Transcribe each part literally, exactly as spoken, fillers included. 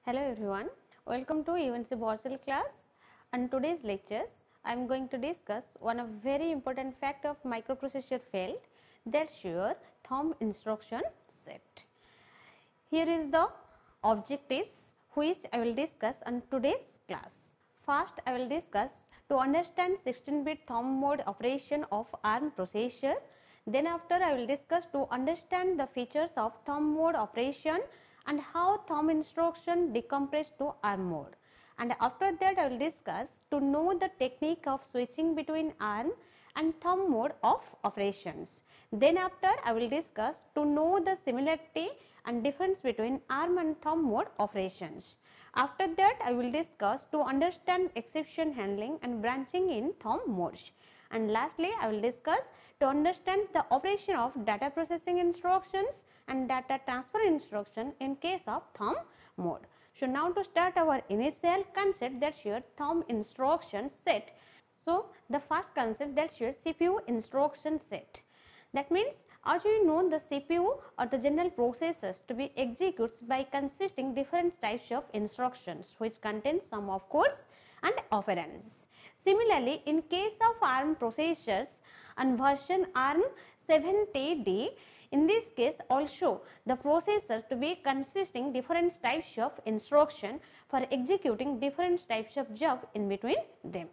Hello everyone, welcome to U N C Borsal class. And today's lectures I am going to discuss one of very important fact of microprocessor field, that's your thumb instruction set. Here is the objectives which I will discuss on today's class. First I will discuss to understand sixteen bit thumb mode operation of ARM processor. Then after I will discuss to understand the features of thumb mode operation and how thumb instruction decompress to ARM mode. And after that I will discuss to know the technique of switching between ARM and thumb mode of operations. Then after I will discuss to know the similarity and difference between ARM and thumb mode operations. After that I will discuss to understand exception handling and branching in thumb modes. And lastly I will discuss to understand the operation of data processing instructions and data transfer instruction in case of thumb mode. So now to start our initial concept, that's your thumb instruction set. So the first concept, that's your C P U instruction set. That means as you know, the C P U or the general processors to be executes by consisting different types of instructions which contain some of codes and operands. Similarly, in case of ARM processors and version ARM seventy D, in this case also the processor to be consisting different types of instruction for executing different types of job in between them.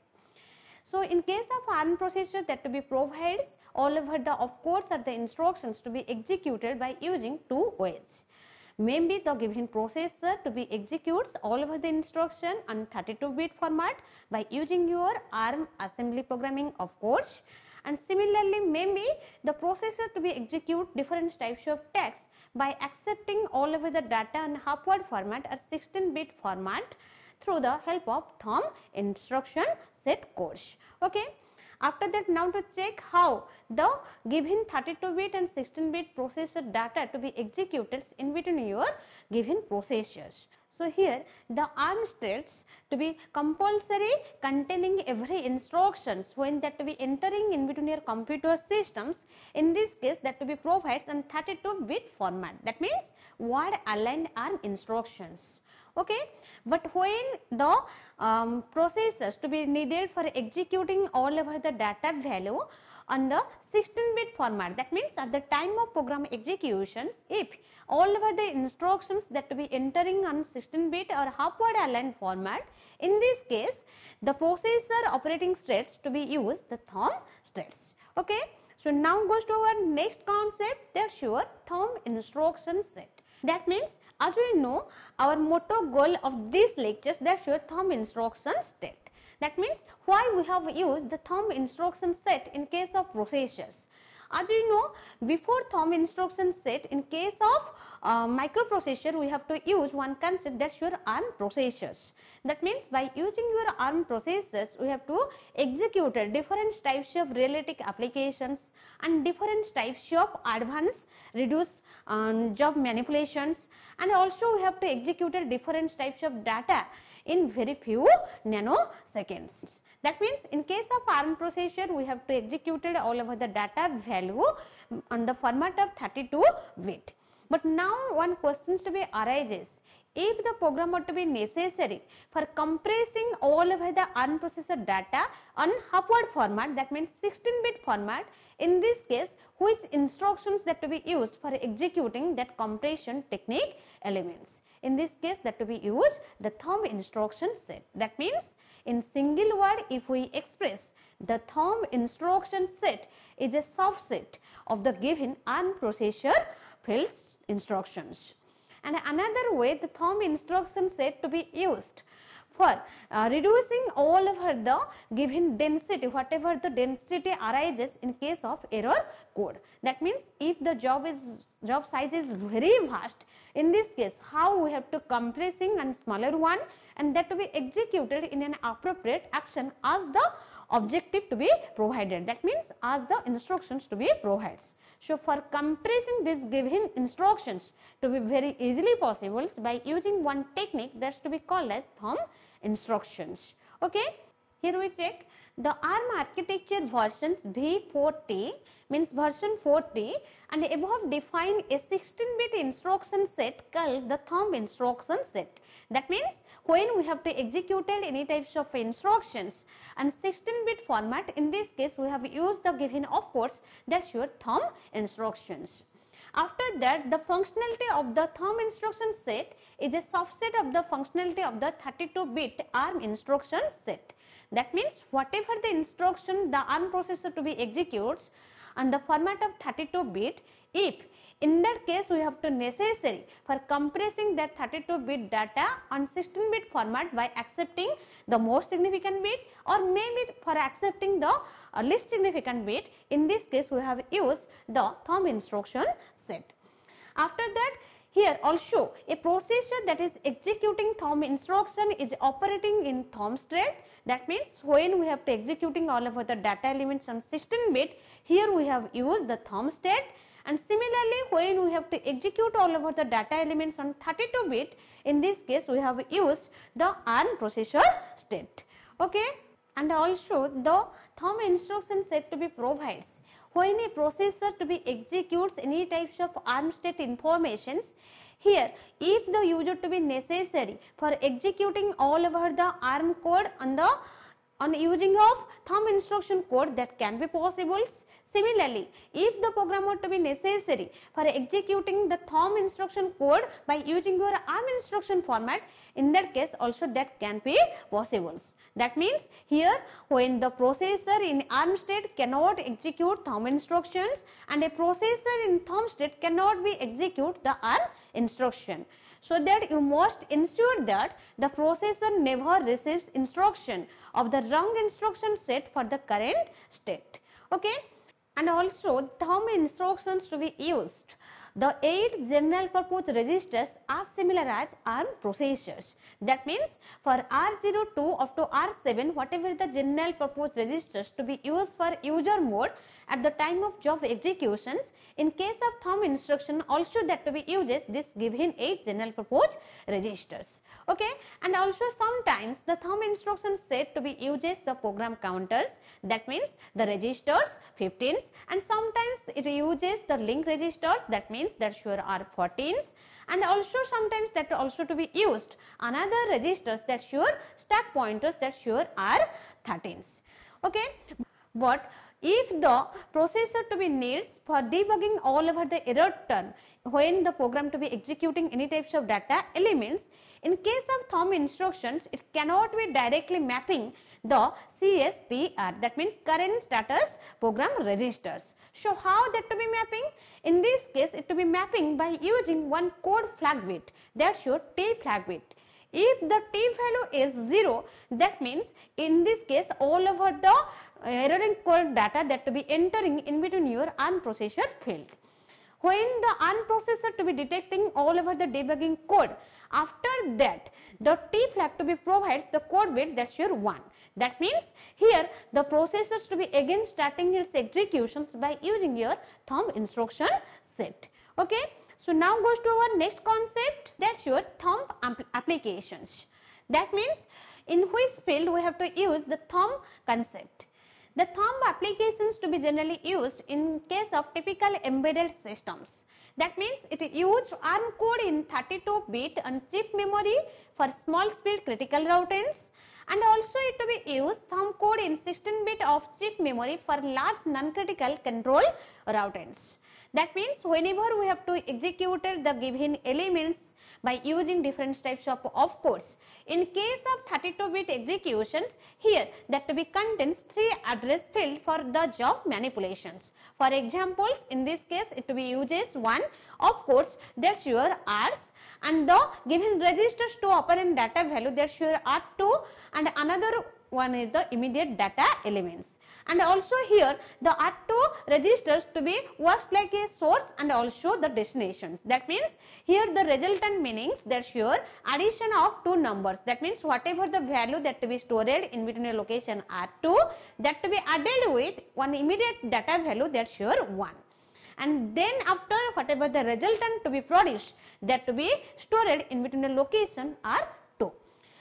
So in case of ARM processor, that to be provides all over the of course are the instructions to be executed by using two ways. Maybe the given processor to be executes all over the instruction on thirty-two bit format by using your ARM assembly programming of course, and similarly maybe the processor to be execute different types of text by accepting all over the data in half-word format or sixteen bit format through the help of thumb instruction set codes. Okay. After that, now to check how the given thirty-two bit and sixteen bit processor data to be executed in between your given processors. So here the ARM states to be compulsory containing every instructions when that to be entering in between your computer systems. In this case that to be provides in thirty-two bit format. That means word aligned ARM instructions. Okay, but when the um, processors to be needed for executing all over the data value on the sixteen bit format, that means at the time of program executions, if all over the instructions that to be entering on sixteen bit or half-word aligned format, in this case the processor operating states to be used the thumb states. Okay, so now goes to our next concept, that's your thumb instruction set. That means as we know, our motto goal of these lectures, that's your thumb instruction set. That means why we have used the thumb instruction set in case of processors. As you know, before thumb instruction set, in case of uh, microprocessor, we have to use one concept, that's your ARM processors. That means by using your ARM processors, we have to execute different types of realistic applications and different types of advanced reduce um, job manipulations, and also we have to execute different types of data in very few nanoseconds. That means in case of ARM processor, we have to execute all over the data value on the format of thirty-two bit. But now one question to be arises, if the program were to be necessary for compressing all over the ARM processor data on half-word format, that means sixteen bit format, in this case which instructions that to be used for executing that compression technique elements. In this case that to be used the thumb instruction set. That means in single word, if we express the thumb instruction set is a subset of the given ARM processor fields instructions. And another way the thumb instruction set to be used for uh, reducing all over the given density, whatever the density arises in case of error code. That means if the job is job size is very vast, in this case how we have to compressing and smaller one, and that to be executed in an appropriate action as the objective to be provided. That means as the instructions to be provided. So for compressing these given instructions to be very easily possible by using one technique that's to be called as thumb instructions. Okay. Here we check the ARM architecture versions V four T means version four T, and above define a sixteen bit instruction set called the thumb instruction set. That means when we have to execute any types of instructions and sixteen bit format, in this case we have used the given opcodes, that's your thumb instructions. After that, the functionality of the thumb instruction set is a subset of the functionality of the thirty-two bit ARM instruction set. That means whatever the instruction the ARM processor to be executes and the format of thirty-two bit, if in that case we have to necessary for compressing that thirty-two bit data on sixteen bit format by accepting the most significant bit or maybe for accepting the uh, least significant bit, in this case we have used the thumb instruction set. After that, here also a processor that is executing thumb instruction is operating in thumb state. That means when we have to executing all of the data elements on sixteen bit, here we have used the thumb state. And similarly, when we have to execute all of the data elements on thirty-two bit, in this case we have used the ARM processor state. Okay, and also the thumb instruction set to be provides when a processor to be executes any types of ARM state informations. Here, if the user to be necessary for executing all over the ARM code on the on using of thumb instruction code, that can be possible. Similarly, if the programmer to be necessary for executing the thumb instruction code by using your ARM instruction format, in that case also that can be possible. That means here when the processor in ARM state cannot execute thumb instructions and a processor in thumb state cannot be execute the ARM instruction. So that you must ensure that the processor never receives instruction of the wrong instruction set for the current state. Okay. And also thumb instructions to be used. The eight general purpose registers are similar as ARM processors. That means for R zero two up to R seven, whatever the general purpose registers to be used for user mode at the time of job executions, in case of thumb instruction also that to be uses this given eight general purpose registers. Okay, and also sometimes the thumb instruction set to be uses the program counters, that means the registers fifteens, and sometimes it uses the link registers, that means that sure are fourteens, and also sometimes that also to be used another registers that sure stack pointers that sure are thirteens. Okay, but if the processor to be needs for debugging all over the error turn when the program to be executing any types of data elements, in case of thumb instructions, it cannot be directly mapping the C S P R, that means current status program registers. So how that to be mapping? In this case, it to be mapping by using one code flag bit, that's your T flag bit. If the T value is zero, that means in this case all over the erroring code data that to be entering in between your ARM processor field. When the ARM processor to be detecting all over the debugging code, after that the T flag to be provides the code bit that's your one. That means here the processors to be again starting its executions by using your thumb instruction set. Okay. So now goes to our next concept, that's your thumb applications. That means in which field we have to use the thumb concept. The thumb applications to be generally used in case of typical embedded systems. That means it uses ARM code in thirty-two bit on chip memory for small speed critical routines, and also it to be used thumb code in sixteen bit of chip memory for large non-critical control routines. That means whenever we have to execute the given elements by using different types of opcodes. In case of thirty-two bit executions, here that to be contains three address field for the job manipulations. For examples, in this case it to be uses one opcodes that's your R's, and the given registers to operand data value that's your R two, and another one is the immediate data elements. And also here the R two registers to be works like a source and also the destinations. That means here the resultant meanings that's your addition of two numbers. That means whatever the value that to be stored in between a location R two, that to be added with one immediate data value that's your one. And then after whatever the resultant to be produced, that to be stored in between a location R two.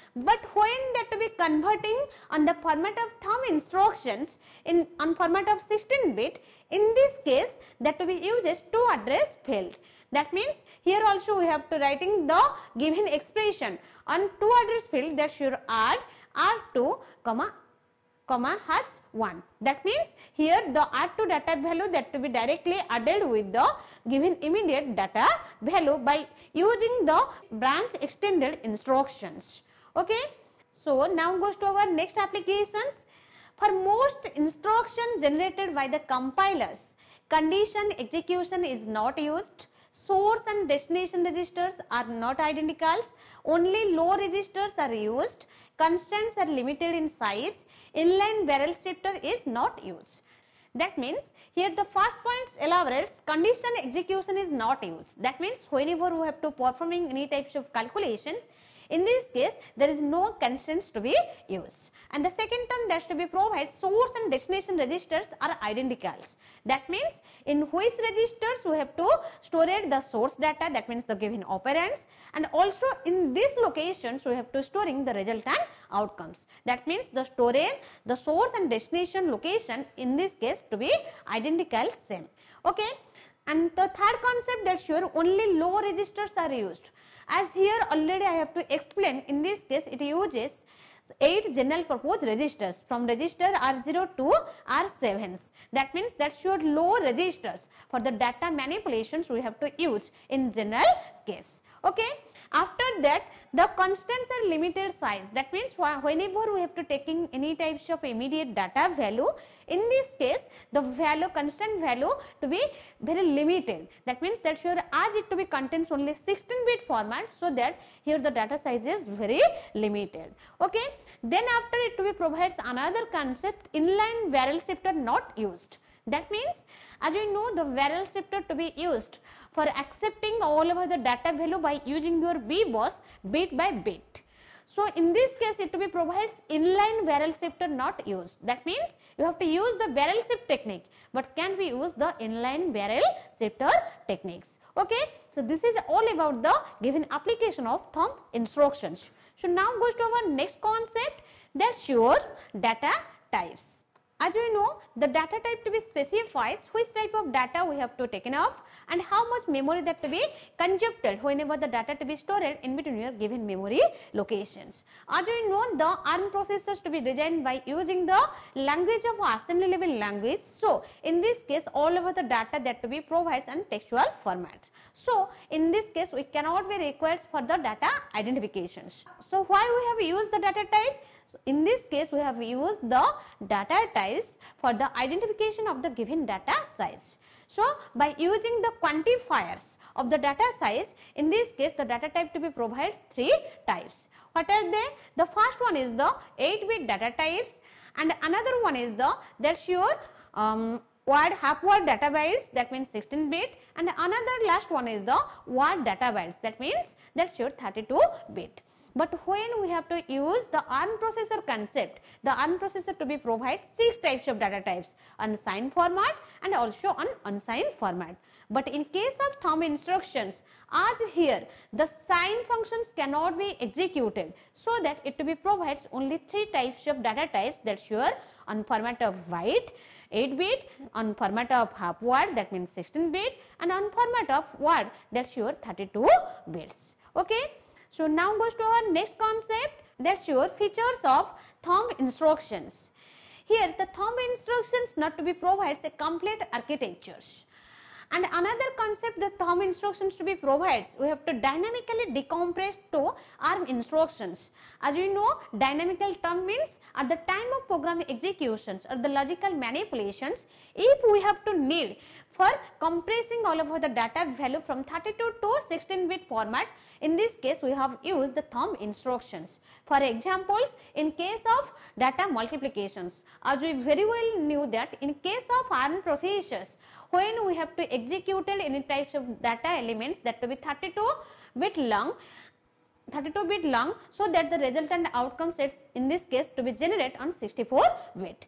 But when that to be converting on the format of thumb instructions in on format of sixteen bit, in this case that to be uses to address field. That means here also we have to writing the given expression on to address field that should add R two comma comma has one. That means here the R two data value that to be directly added with the given immediate data value by using the branch extended instructions. Okay. So now goes to our next applications. For most instructions generated by the compilers, condition execution is not used. Source and destination registers are not identicals. Only low registers are used. Constants are limited in size. Inline barrel shifter is not used. That means here the first point elaborates condition execution is not used. That means whenever we have to performing any types of calculations, in this case there is no constants to be used. And the second term that to be provided, source and destination registers are identicals. That means in which registers we have to store the source data, that means the given operands, and also in these locations we have to storing the resultant outcomes. That means the storage, the source and destination location in this case to be identical same. Okay. And the third concept that sure only low registers are used. As here already I have to explain, in this case it uses eight general purpose registers from register R zero to R seven. That means that sure low registers for the data manipulations we have to use in general case. Okay. After that the constants are limited size. That means whenever we have to taking any types of immediate data value, in this case the value constant value to be very limited. That means that sure as it to be contains only sixteen bit format, so that here the data size is very limited. Okay. Then after it to be provides another concept, inline barrel shifter not used. That means as we know the barrel shifter to be used for accepting all over the data value by using your B B O S bit by bit. So in this case it to be provides inline barrel shifter not used. That means you have to use the barrel shift technique, but can we use the inline barrel shifter techniques. Okay. So this is all about the given application of thumb instructions. So now goes to our next concept, that's your data types. As we know, the data type to be specifies which type of data we have to taken off and how much memory that to be conjuncted whenever the data to be stored in between your given memory locations. As we know, the ARM processors to be designed by using the language of assembly level language. So in this case all over the data that to be provides in textual format. So in this case we cannot be required for the data identifications. So why we have used the data type? So in this case we have used the data types for the identification of the given data size. So by using the quantifiers of the data size, in this case the data type to be provides three types. What are they? The first one is the eight bit data types, and another one is the that's your um, word half word data bytes, that means sixteen bit, and another last one is the word data bytes, that means that's your thirty-two bit. But when we have to use the ARM processor concept, the ARM processor to be provide six types of data types, unsigned format and also on unsigned format. But in case of thumb instructions, as here the sign functions cannot be executed, so that it to be provides only three types of data types, that's your on format of byte, eight bit, on format of half word, that means sixteen bit, and on format of word, that's your thirty-two bits. Okay. So now goes to our next concept, that's your features of thumb instructions. Here the thumb instructions not to be provides a complete architectures. And another concept the thumb instructions to be provides, we have to dynamically decompress to ARM instructions. As you know, dynamical term means at the time of program executions or the logical manipulations, if we have to need for compressing all over the data value from thirty-two to sixteen bit format, in this case we have used the thumb instructions. For examples, in case of data multiplications, as we very well knew that in case of ARM processors, when we have to execute any types of data elements that to be thirty-two bit long, thirty-two bit long, so that the resultant outcome sets in this case to be generated on sixty-four bit.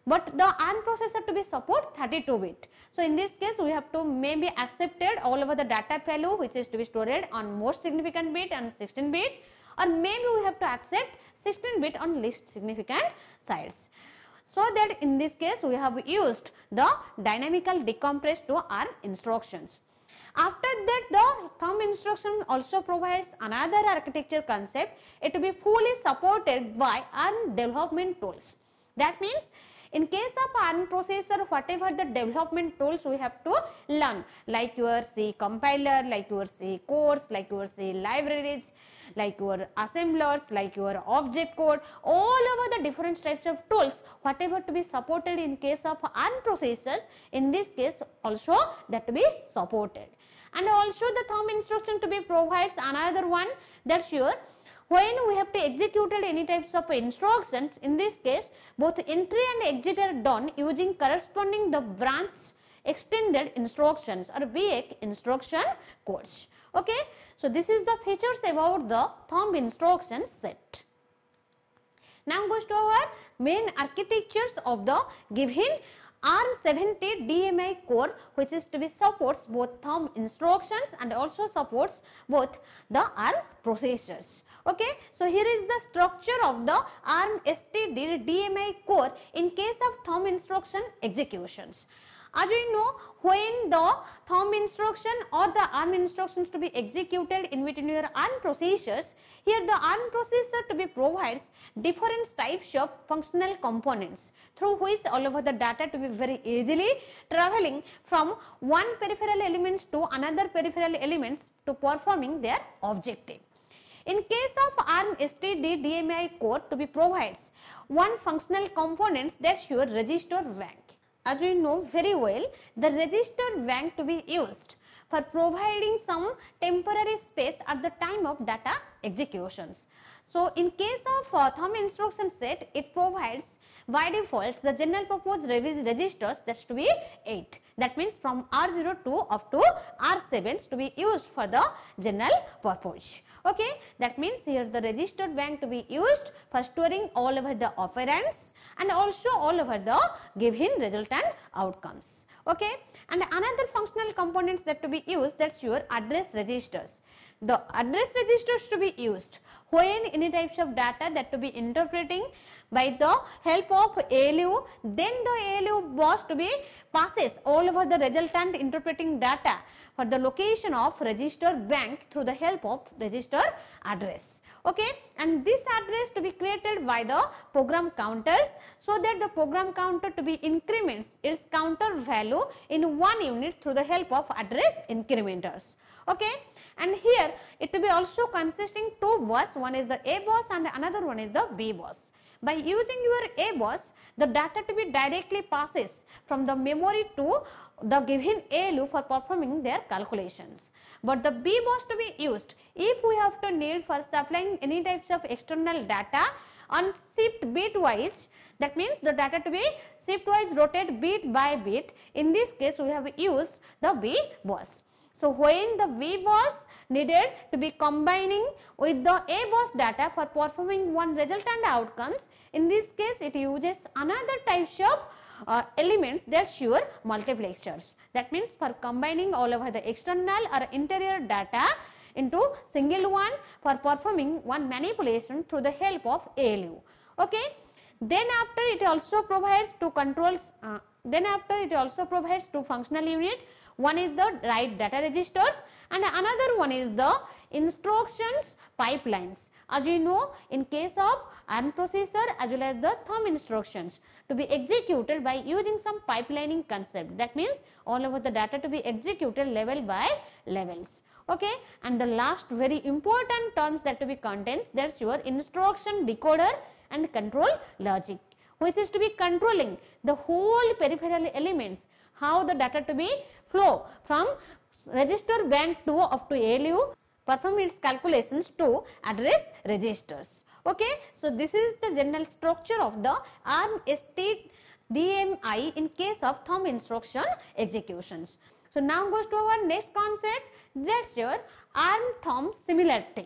but the ARM processor to be support thirty-two bit. So in this case we have to maybe accepted all over the data value which is to be stored on most significant bit and sixteen bit, or maybe we have to accept sixteen bit on least significant sides. So that in this case we have used the dynamical decompress to ARM instructions. After that, the thumb instruction also provides another architecture concept. It will be fully supported by ARM development tools. That means in case of ARM processor, whatever the development tools we have to learn, like your C compiler, like your C codes, like your C libraries, like your assemblers, like your object code, all over the different types of tools, whatever to be supported in case of ARM processors, in this case also that to be supported. And also the thumb instruction to be provides another one, that's your when we have to execute any types of instructions, in this case both entry and exit are done using corresponding the branch extended instructions or B X instruction codes. Okay, so this is the features about the thumb instruction set. Now goes to our main architectures of the given ARM seventy D M I core, which is to be supports both thumb instructions and also supports both the ARM processors. Okay, so here is the structure of the ARM S T D M I core in case of thumb instruction executions. As we know, when the thumb instruction or the ARM instructions to be executed in between your ARM processors, here the ARM processor to be provides different types of functional components through which all over the data to be very easily traveling from one peripheral elements to another peripheral elements to performing their objective. In case of ARM S T D D M I core to be provides one functional components, that's your register bank. As we know very well, the register bank to be used for providing some temporary space at the time of data executions. So in case of uh, thumb instruction set, it provides by default the general purpose registers, that's to be eight. That means from R zero to up to R seven to be used for the general purpose. Okay, that means here the register bank to be used for storing all over the operands and also all over the given resultant outcomes. Okay, and another functional components that to be used, that's your address registers. The address registers to be used when any types of data that to be interpreting by the help of A L U, then the A L U bus to be passes all over the resultant interpreting data for the location of register bank through the help of register address. Okay, and this address to be created by the program counters, so that the program counter to be increments its counter value in one unit through the help of address incrementers. Okay, and here it will be also consisting two bus, one is the A bus and another one is the B bus. By using your A bus, the data to be directly passes from the memory to the given A L U for performing their calculations. But the B bus to be used if we have to need for supplying any types of external data on shift bitwise, that means the data to be shiftwise rotate bit by bit. In this case we have used the B bus. So when the B bus needed to be combining with the A bus data for performing one resultant outcomes, in this case it uses another types of uh, elements, that's your multiplexers. That means for combining all over the external or interior data into single one for performing one manipulation through the help of A L U. Okay, then after it also provides two controls. Uh, then after it also provides two functional unit. One is the write data registers and another one is the instructions pipelines. As we know, in case of ARM processor as well as the thumb instructions to be executed by using some pipelining concept. That means all over the data to be executed level by levels. Okay, and the last very important terms that to be contains, that's your instruction decoder and control logic, which is to be controlling the whole peripheral elements, how the data to be flow from register bank to up to A L U, perform its calculations to address registers. Okay, so this is the general structure of the ARM S T D M I in case of thumb instruction executions. So now goes to our next concept, that's your ARM thumb similarity.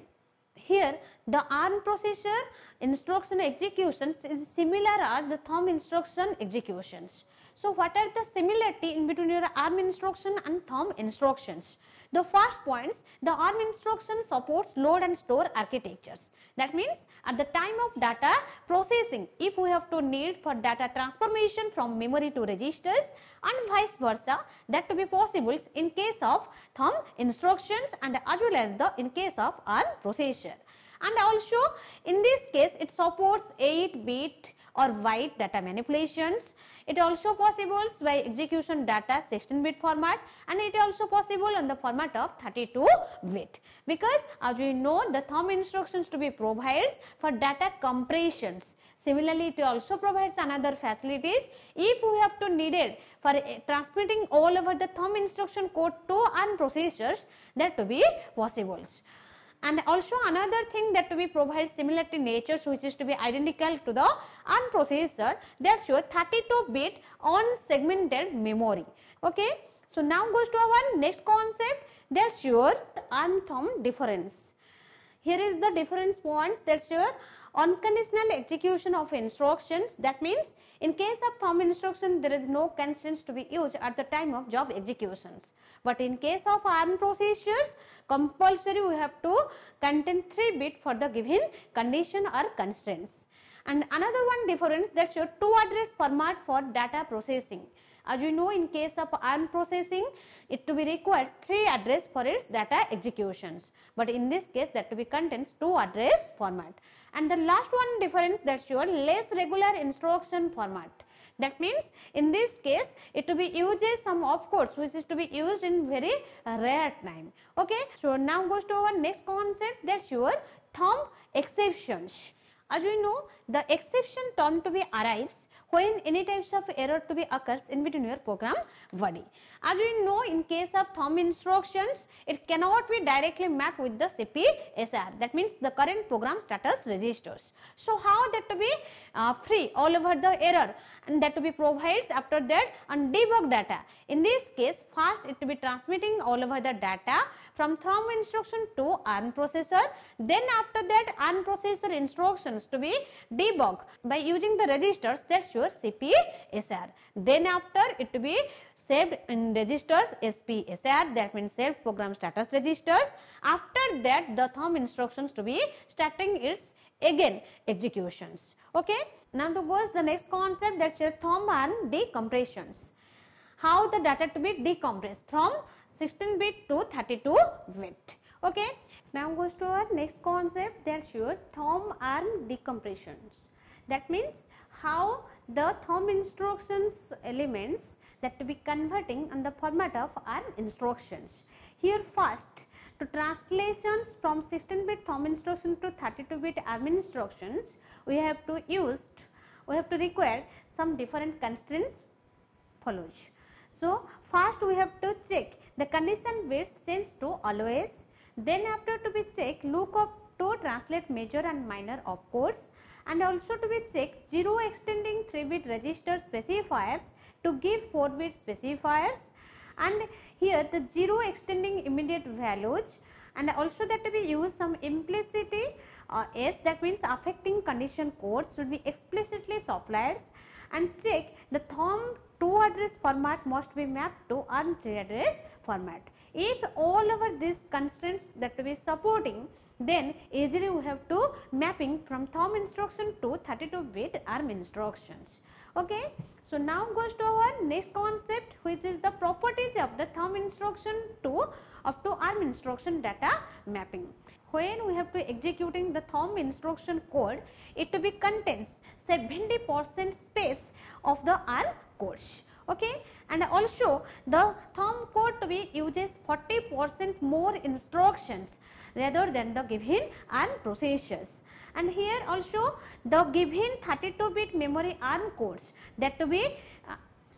Here the ARM processor instruction executions is similar as the thumb instruction executions. So what are the similarity in between your ARM instruction and thumb instructions? The first points, the ARM instruction supports load and store architectures. That means at the time of data processing, if we have to need for data transformation from memory to registers and vice versa, that to be possible in case of thumb instructions and as well as the in case of ARM processor. And also in this case it supports eight bit or byte data manipulations. It also possible by execution data sixteen bit format, and it also possible on the format of thirty-two bit, because as we know the thumb instructions to be provides for data compressions. Similarly, it also provides another facilities if we have to needed for uh, transmitting all over the thumb instruction code to ARM processors, that to be possible. And also another thing that to be provides similarity natures which is to be identical to the ARM processor, that shows thirty-two bit on segmented memory. Okay. So now goes to our next concept, that's your ARM thumb difference. Here is the difference points, that's your unconditional execution of instructions. That means in case of thumb instruction there is no constraints to be used at the time of job executions, but in case of ARM processors compulsory we have to contain three bit for the given condition or constraints. And another one difference, that's your two address format for data processing. As you know, in case of ARM processing, it to be requires three address for its data executions, but in this case that to be contains two address format. And the last one difference, that's your less regular instruction format. That means in this case it to be uses some opcodes which is to be used in very rare time. Okay. So now goes to our next concept, that's your thumb exceptions. As we know, the exception term to be arrives when any types of error to be occurs in between your program body. As we know, in case of thumb instructions, it cannot be directly mapped with the C P S R, that means the current program status registers. So how that to be uh, free all over the error, and that to be provides after that and debug data. In this case, first it to be transmitting all over the data from thumb instruction to ARM processor, then after that ARM processor instructions to be debug by using the registers, that's your C P S R. Then after it to be saved in registers S P S R, that means saved program status registers. After that the thumb instructions to be starting its again executions. Okay. Now to go the next concept, that's your thumb and decompressions. How the data to be decompressed from sixteen bit to thirty-two bit. Okay. Now goes to our next concept, that's your thumb ARM decompressions. That means how the thumb instructions elements that to be converting on the format of ARM instructions. Here first, to translations from sixteen bit thumb instruction to thirty-two bit ARM instructions, we have to use, we have to require some different constraints follows. So first we have to check the condition bits change to always, then after to be check lookup to translate major and minor opcodes, and also to be checked zero extending three bit register specifiers to give four bit specifiers, and here the zero extending immediate values, and also that to be used some implicitly uh, S, that means affecting condition codes should be explicitly supplied, and check the thumb two address format must be mapped to ARM three address format. If all over these constraints that to be supporting, then easily we have to mapping from thumb instruction to thirty-two bit ARM instructions. Okay. So now goes to our next concept, which is the properties of the thumb instruction to up to ARM instruction data mapping. When we have to executing the thumb instruction code, it to be contains seventy percent space of the ARM codes. Okay. And also the thumb code to be uses forty percent more instructions rather than the given ARM processors. And here also the given thirty-two bit memory ARM codes that to be uh,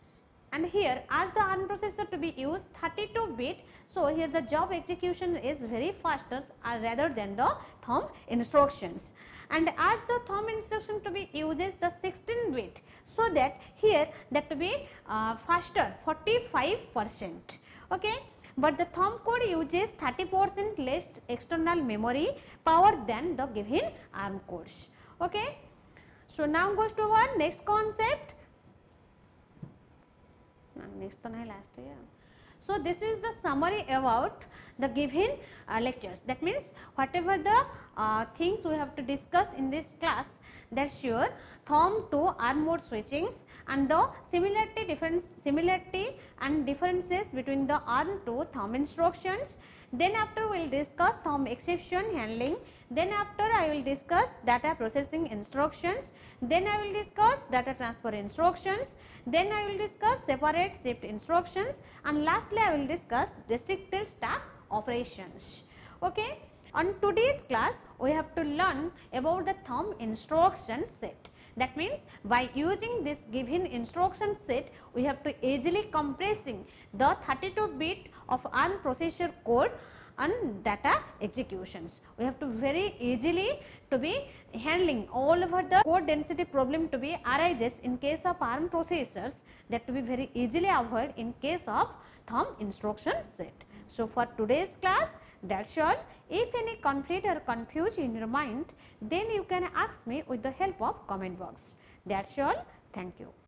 and here as the ARM processor to be used thirty-two bit, so here the job execution is very faster uh, rather than the thumb instructions. And as the thumb instruction to be uses the sixteen bit, so that here that to be uh, faster forty-five percent. Okay. but the thumb code uses thirty percent less external memory power than the given ARM codes. Okay. So now goes to our next concept. Next one last year. So this is the summary about the given uh, lectures. That means whatever the uh, things we have to discuss in this class, that's your thumb to ARM mode switchings and the similarity difference similarity and differences between the ARM to thumb instructions. Then after we will discuss thumb exception handling. Then after I will discuss data processing instructions. Then I will discuss data transfer instructions. Then I will discuss separate shift instructions, and lastly I will discuss restricted stack operations. Okay. On today's class we have to learn about the thumb instruction set. That means by using this given instruction set, we have to easily compressing the thirty-two bit of ARM processor code and data executions. We have to very easily to be handling all over the code density problem to be arises in case of ARM processors, that to be very easily avoid in case of thumb instruction set. So for today's class, that's all. If any conflict or confusion in your mind, then you can ask me with the help of comment box. That's all. Thank you.